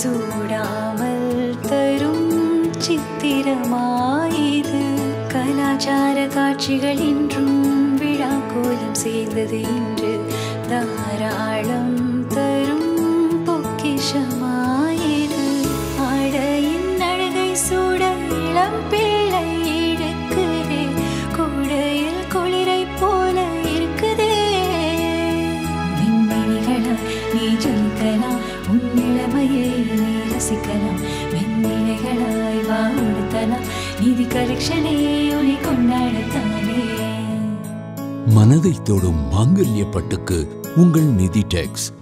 சூடாமல் தரும் சித்திரமாயிது. கலாச்சார காட்சிகள் இன்றும் விழா கோலம் சேர்ந்தது இன்று. தாராளம் தரும் பொக்கிஷமாயிது. ஆடையின் அழகை சூட இளம் பிள்ளை இழுக்குதே. கூடையில் குளிரை போல இருக்குதே. விண்வெளிகளா நீ ஜொலிக்கலாம், உன் இளமையை நீ ரசிக்கலாம். வெண்ணிலைகளாய் வாழுத்தலாம், நிதி கலெக்ஷனே உன்னை கொண்டாடத்தானே. மனதை தொடும் மாங்கல்ய பட்டுக்கு உங்கள் நிதி டெக்ஸ்.